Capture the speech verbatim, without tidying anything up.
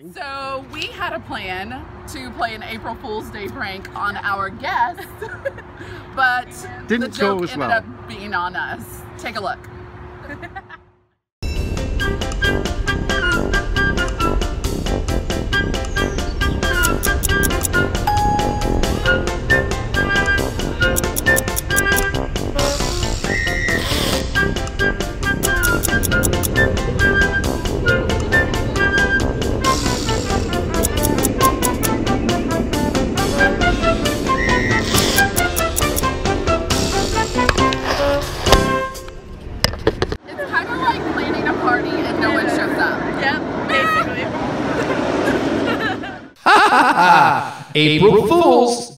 So we had a plan to play an April Fool's Day prank on our guest, but Didn't the joke go as ended well. up being on us. Take a look. It's kind of like planning a party and no one shows up. Yep, basically. April Fools!